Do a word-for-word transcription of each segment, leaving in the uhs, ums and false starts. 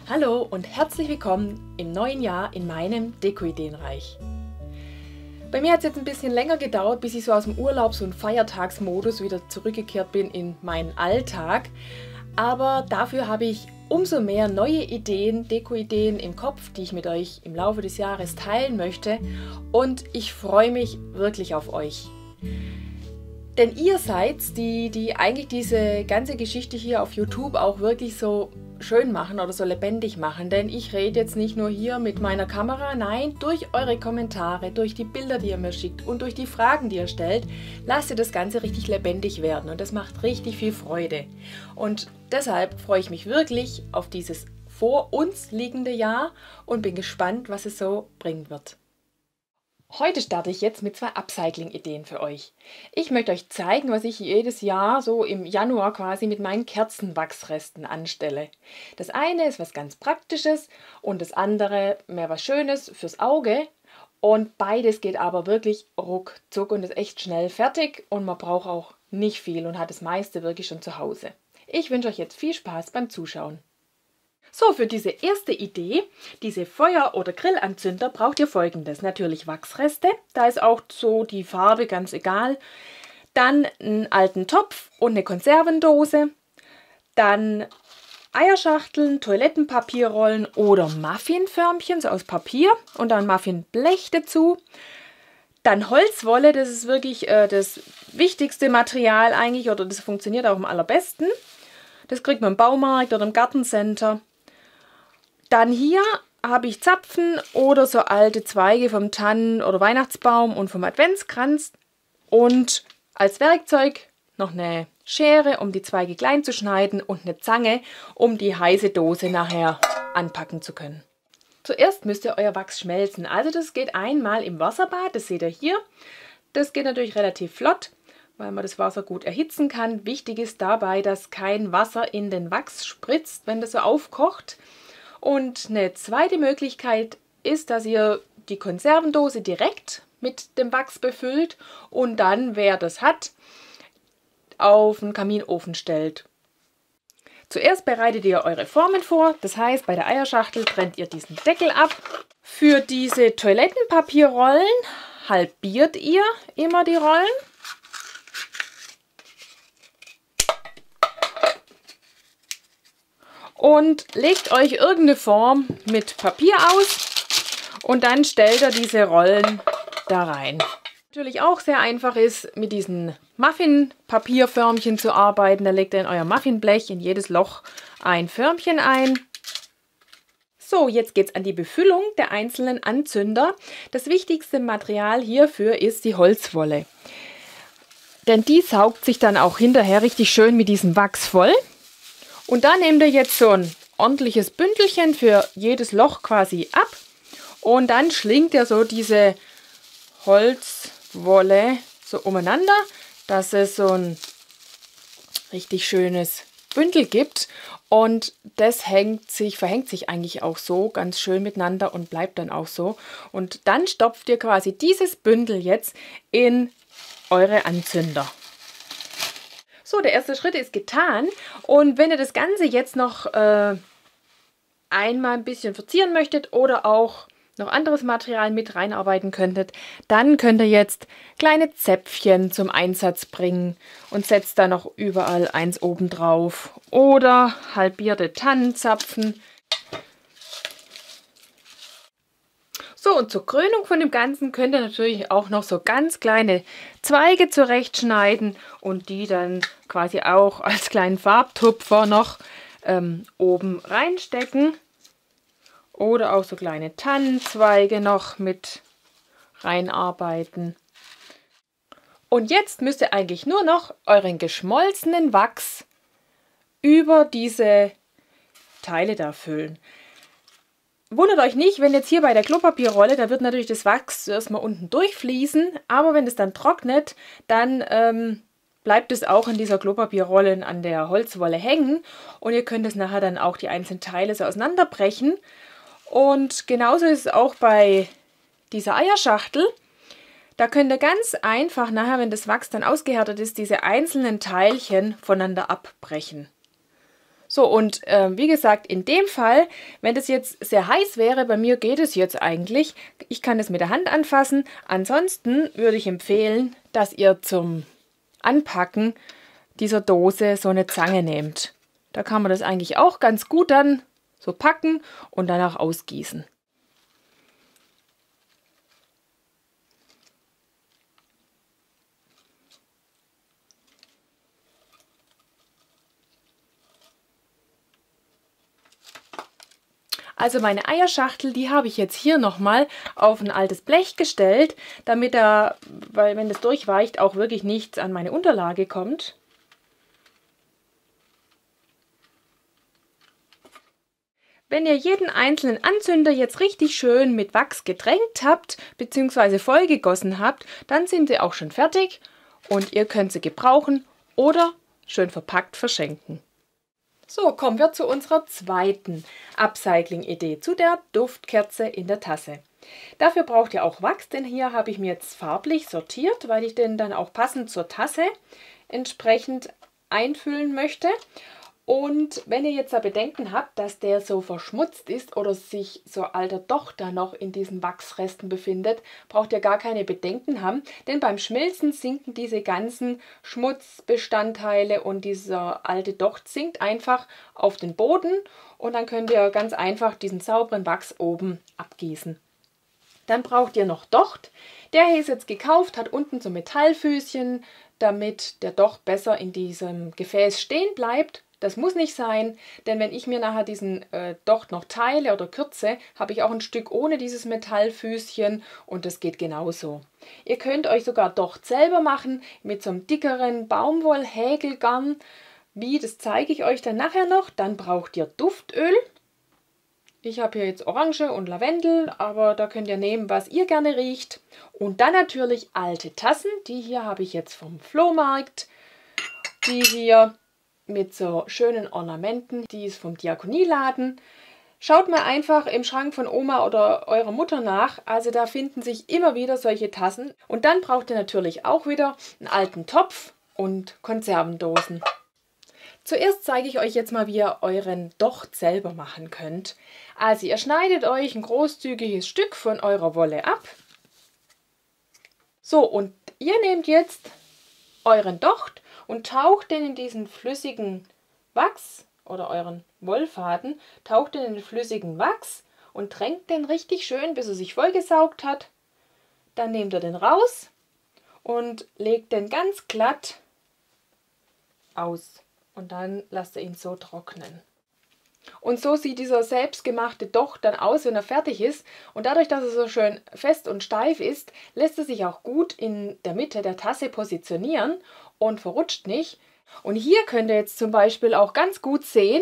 Hallo und herzlich willkommen im neuen Jahr in meinem Deko-Ideenreich. Bei mir hat es jetzt ein bisschen länger gedauert, bis ich so aus dem Urlaubs- und Feiertagsmodus wieder zurückgekehrt bin in meinen Alltag. Aber dafür habe ich umso mehr neue Ideen, Deko-Ideen im Kopf, die ich mit euch im Laufe des Jahres teilen möchte. Und ich freue mich wirklich auf euch. Denn ihr seid die, die eigentlich diese ganze Geschichte hier auf YouTube auch wirklich so schön machen oder so lebendig machen. Denn ich rede jetzt nicht nur hier mit meiner Kamera, nein, durch eure Kommentare, durch die Bilder, die ihr mir schickt und durch die Fragen, die ihr stellt, lasst ihr das Ganze richtig lebendig werden. Und das macht richtig viel Freude. Und deshalb freue ich mich wirklich auf dieses vor uns liegende Jahr und bin gespannt, was es so bringen wird. Heute starte ich jetzt mit zwei Upcycling-Ideen für euch. Ich möchte euch zeigen, was ich jedes Jahr so im Januar quasi mit meinen Kerzenwachsresten anstelle. Das eine ist was ganz Praktisches und das andere mehr was Schönes fürs Auge. Und beides geht aber wirklich ruckzuck und ist echt schnell fertig und man braucht auch nicht viel und hat das meiste wirklich schon zu Hause. Ich wünsche euch jetzt viel Spaß beim Zuschauen. So, für diese erste Idee, diese Feuer- oder Grillanzünder, braucht ihr Folgendes. Natürlich Wachsreste, da ist auch so die Farbe ganz egal. Dann einen alten Topf und eine Konservendose. Dann Eierschachteln, Toilettenpapierrollen oder Muffinförmchen, so aus Papier. Und dann Muffinblech dazu. Dann Holzwolle, das ist wirklich äh, das wichtigste Material eigentlich, oder das funktioniert auch am allerbesten. Das kriegt man im Baumarkt oder im Gartencenter. Dann hier habe ich Zapfen oder so alte Zweige vom Tannen- oder Weihnachtsbaum und vom Adventskranz. Und als Werkzeug noch eine Schere, um die Zweige klein zu schneiden und eine Zange, um die heiße Dose nachher anpacken zu können. Zuerst müsst ihr euer Wachs schmelzen. Also das geht einmal im Wasserbad, das seht ihr hier. Das geht natürlich relativ flott, weil man das Wasser gut erhitzen kann. Wichtig ist dabei, dass kein Wasser in den Wachs spritzt, wenn das so aufkocht. Und eine zweite Möglichkeit ist, dass ihr die Konservendose direkt mit dem Wachs befüllt und dann, wer das hat, auf den Kaminofen stellt. Zuerst bereitet ihr eure Formen vor, das heißt, bei der Eierschachtel trennt ihr diesen Deckel ab. Für diese Toilettenpapierrollen halbiert ihr immer die Rollen. Und legt euch irgendeine Form mit Papier aus und dann stellt ihr diese Rollen da rein. Natürlich auch sehr einfach ist, mit diesen Muffin-Papierförmchen zu arbeiten. Da legt ihr in euer Muffinblech in jedes Loch ein Förmchen ein. So, jetzt geht es an die Befüllung der einzelnen Anzünder. Das wichtigste Material hierfür ist die Holzwolle. Denn die saugt sich dann auch hinterher richtig schön mit diesem Wachs voll. Und da nehmt ihr jetzt so ein ordentliches Bündelchen für jedes Loch quasi ab. Und dann schlingt ihr so diese Holzwolle so umeinander, dass es so ein richtig schönes Bündel gibt. Und das hängt sich, verhängt sich eigentlich auch so ganz schön miteinander und bleibt dann auch so. Und dann stopft ihr quasi dieses Bündel jetzt in eure Anzünder. So, der erste Schritt ist getan und wenn ihr das Ganze jetzt noch äh, einmal ein bisschen verzieren möchtet oder auch noch anderes Material mit reinarbeiten könntet, dann könnt ihr jetzt kleine Zäpfchen zum Einsatz bringen und setzt da noch überall eins oben drauf oder halbierte Tannenzapfen. So, und zur Krönung von dem Ganzen könnt ihr natürlich auch noch so ganz kleine Zweige zurechtschneiden und die dann quasi auch als kleinen Farbtupfer noch ähm, oben reinstecken. Oder auch so kleine Tannenzweige noch mit reinarbeiten. Und jetzt müsst ihr eigentlich nur noch euren geschmolzenen Wachs über diese Teile da füllen. Wundert euch nicht, wenn jetzt hier bei der Klopapierrolle, da wird natürlich das Wachs erstmal unten durchfließen, aber wenn es dann trocknet, dann ähm, bleibt es auch in dieser Klopapierrolle an der Holzwolle hängen und ihr könnt es nachher dann auch die einzelnen Teile so auseinanderbrechen. Und genauso ist es auch bei dieser Eierschachtel. Da könnt ihr ganz einfach nachher, wenn das Wachs dann ausgehärtet ist, diese einzelnen Teilchen voneinander abbrechen. So, und äh, wie gesagt, in dem Fall, wenn das jetzt sehr heiß wäre, bei mir geht es jetzt eigentlich, ich kann es mit der Hand anfassen. Ansonsten würde ich empfehlen, dass ihr zum Anpacken dieser Dose so eine Zange nehmt. Da kann man das eigentlich auch ganz gut dann so packen und danach ausgießen. Also meine Eierschachtel, die habe ich jetzt hier nochmal auf ein altes Blech gestellt, damit da, weil wenn das durchweicht, auch wirklich nichts an meine Unterlage kommt. Wenn ihr jeden einzelnen Anzünder jetzt richtig schön mit Wachs getränkt habt, bzw. vollgegossen habt, dann sind sie auch schon fertig und ihr könnt sie gebrauchen oder schön verpackt verschenken. So, kommen wir zu unserer zweiten Upcycling-Idee, zu der Duftkerze in der Tasse. Dafür braucht ihr auch Wachs, denn hier habe ich mir jetzt farblich sortiert, weil ich den dann auch passend zur Tasse entsprechend einfüllen möchte. Und wenn ihr jetzt da Bedenken habt, dass der so verschmutzt ist oder sich so alter Docht da noch in diesen Wachsresten befindet, braucht ihr gar keine Bedenken haben, denn beim Schmilzen sinken diese ganzen Schmutzbestandteile und dieser alte Docht sinkt einfach auf den Boden und dann könnt ihr ganz einfach diesen sauberen Wachs oben abgießen. Dann braucht ihr noch Docht. Der hier ist jetzt gekauft, hat unten so Metallfüßchen, damit der Docht besser in diesem Gefäß stehen bleibt. Das muss nicht sein, denn wenn ich mir nachher diesen äh, Docht noch teile oder kürze, habe ich auch ein Stück ohne dieses Metallfüßchen und das geht genauso. Ihr könnt euch sogar Docht selber machen mit so einem dickeren Baumwollhäkelgarn. Wie, das zeige ich euch dann nachher noch. Dann braucht ihr Duftöl. Ich habe hier jetzt Orange und Lavendel, aber da könnt ihr nehmen, was ihr gerne riecht. Und dann natürlich alte Tassen. Die hier habe ich jetzt vom Flohmarkt. Die hier mit so schönen Ornamenten, die ist vom Diakonieladen. Schaut mal einfach im Schrank von Oma oder eurer Mutter nach, also da finden sich immer wieder solche Tassen. Und dann braucht ihr natürlich auch wieder einen alten Topf und Konservendosen. Zuerst zeige ich euch jetzt mal, wie ihr euren Docht selber machen könnt. Also ihr schneidet euch ein großzügiges Stück von eurer Wolle ab. So, und ihr nehmt jetzt euren Docht und taucht den in diesen flüssigen Wachs oder euren Wollfaden, taucht den in den flüssigen Wachs und tränkt den richtig schön, bis er sich vollgesaugt hat. Dann nehmt ihr den raus und legt den ganz glatt aus und dann lasst ihr ihn so trocknen. Und so sieht dieser selbstgemachte Docht dann aus, wenn er fertig ist. Und dadurch, dass er so schön fest und steif ist, lässt er sich auch gut in der Mitte der Tasse positionieren und verrutscht nicht. Und hier könnt ihr jetzt zum Beispiel auch ganz gut sehen,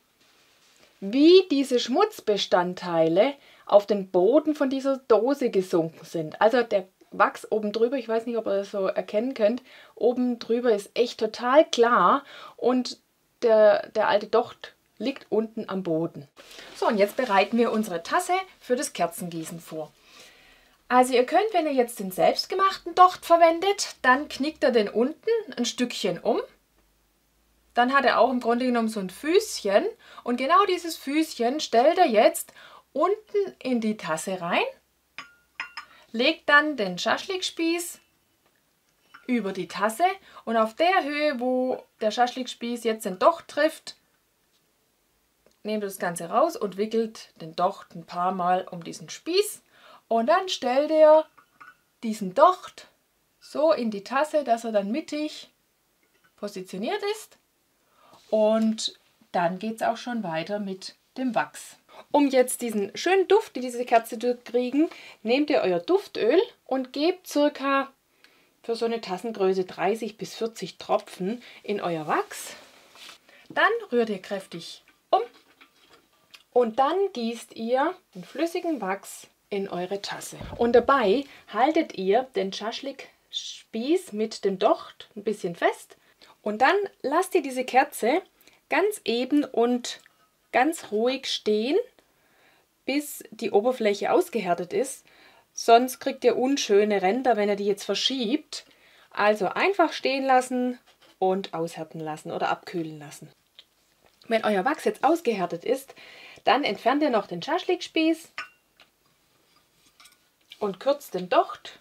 wie diese Schmutzbestandteile auf den Boden von dieser Dose gesunken sind. Also der Wachs oben drüber, ich weiß nicht, ob ihr das so erkennen könnt, oben drüber ist echt total klar und der, der alte Docht liegt unten am Boden. So, und jetzt bereiten wir unsere Tasse für das Kerzengießen vor. Also ihr könnt, wenn ihr jetzt den selbstgemachten Docht verwendet, dann knickt ihr den unten ein Stückchen um. Dann hat er auch im Grunde genommen so ein Füßchen und genau dieses Füßchen stellt er jetzt unten in die Tasse rein, legt dann den Schaschlikspieß über die Tasse und auf der Höhe, wo der Schaschlikspieß jetzt den Docht trifft, nehmt das Ganze raus und wickelt den Docht ein paar Mal um diesen Spieß und dann stellt ihr diesen Docht so in die Tasse, dass er dann mittig positioniert ist und dann geht es auch schon weiter mit dem Wachs. Um jetzt diesen schönen Duft, die diese Kerze durchkriegen, nehmt ihr euer Duftöl und gebt circa für so eine Tassengröße dreißig bis vierzig Tropfen in euer Wachs. Dann rührt ihr kräftig um. Und dann gießt ihr den flüssigen Wachs in eure Tasse. Und dabei haltet ihr den Schaschlikspieß mit dem Docht ein bisschen fest. Und dann lasst ihr diese Kerze ganz eben und ganz ruhig stehen, bis die Oberfläche ausgehärtet ist. Sonst kriegt ihr unschöne Ränder, wenn ihr die jetzt verschiebt. Also einfach stehen lassen und aushärten lassen oder abkühlen lassen. Wenn euer Wachs jetzt ausgehärtet ist, dann entfernt ihr noch den Schaschlikspieß und kürzt den Docht.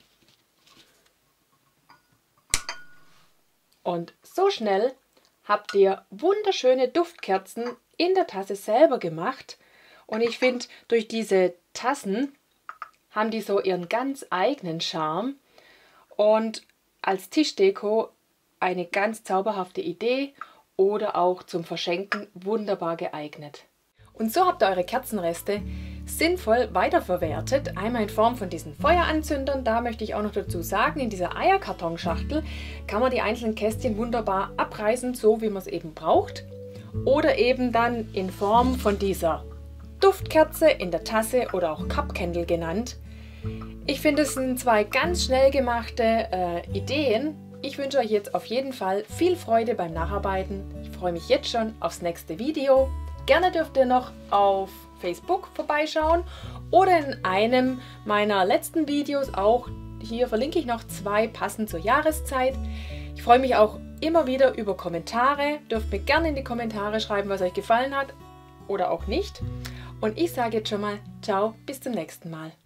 Und so schnell habt ihr wunderschöne Duftkerzen in der Tasse selber gemacht. Und ich finde, durch diese Tassen haben die so ihren ganz eigenen Charme und als Tischdeko eine ganz zauberhafte Idee oder auch zum Verschenken wunderbar geeignet. Und so habt ihr eure Kerzenreste sinnvoll weiterverwertet, einmal in Form von diesen Feueranzündern. Da möchte ich auch noch dazu sagen, in dieser Eierkartonschachtel kann man die einzelnen Kästchen wunderbar abreißen, so wie man es eben braucht. Oder eben dann in Form von dieser Duftkerze in der Tasse oder auch Cup Candle genannt. Ich finde, es sind zwei ganz schnell gemachte äh, Ideen. Ich wünsche euch jetzt auf jeden Fall viel Freude beim Nacharbeiten. Ich freue mich jetzt schon aufs nächste Video. Gerne dürft ihr noch auf Facebook vorbeischauen oder in einem meiner letzten Videos auch. Hier verlinke ich noch zwei passend zur Jahreszeit. Ich freue mich auch immer wieder über Kommentare. Dürft mir gerne in die Kommentare schreiben, was euch gefallen hat oder auch nicht. Und ich sage jetzt schon mal ciao, bis zum nächsten Mal.